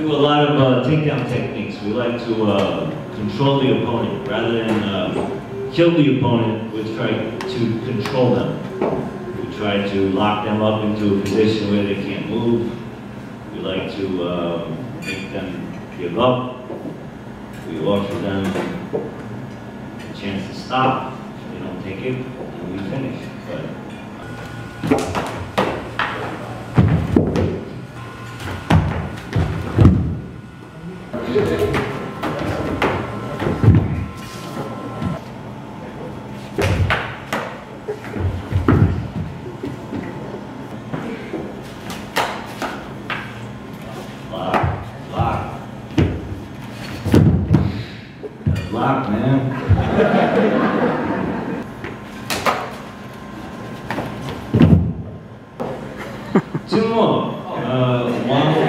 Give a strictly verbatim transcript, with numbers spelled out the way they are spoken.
do a lot of uh, takedown techniques. We like to uh, control the opponent. Rather than uh, kill the opponent, we try to control them. We try to lock them up into a position where they can't move. We like to uh, make them give up. We offer them a chance to stop. If they don't take it, and we finish. But, Lock, man. Two more. Uh, one